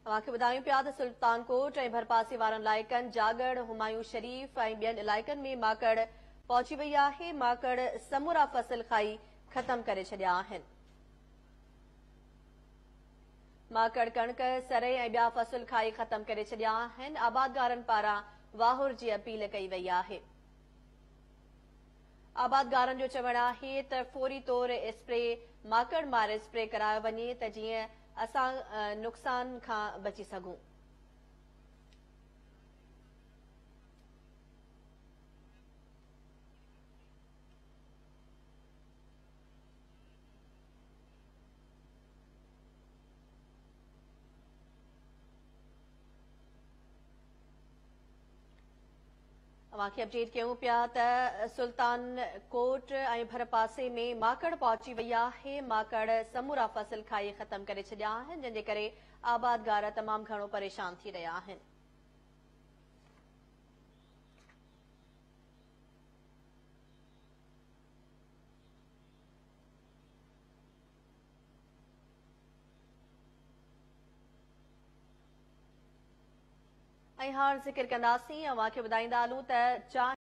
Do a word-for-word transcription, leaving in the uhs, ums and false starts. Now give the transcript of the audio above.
अवांखे ॿुधायूं पिया त सुल्तानकोट ऐं भरपासे वारनि इलाइक़नि जागड़, हुमायूं शरीफ़ ऐं ॿियनि इलाइक़नि में माकड़ पहुची वई आहे। माकड़ समूरा फसल खाई ख़तम करे छॾिया आहिनि। माकड़ कणक, सरई ऐं ॿिया फसल खाई ख़तम करे छॾिया आहिनि। आबादगारनि पारां वाहुर जी अपील कई वई आहे। आबादगारनि जो चवणु आहे त फौरी तौर स्प्रे माकड़ मारे स्प्रे करायो वञे त जीअं असां नुक़सान खां बची सघूं। अवांखे अपडेट कयूं पिया त सुल्तानकोट ऐं भरपासे में माकड़ पहुची वई आहे। माकड़ समूरा फसल खाई ख़तम करे छॾिया आहिनि, जंहिंजे करे आबादगार तमामु घणो परेशान थी रहिया आहिनि। ऐं हाणे ज़िक्र कंदासीं, अवांखे ॿुधाईंदा हलूं त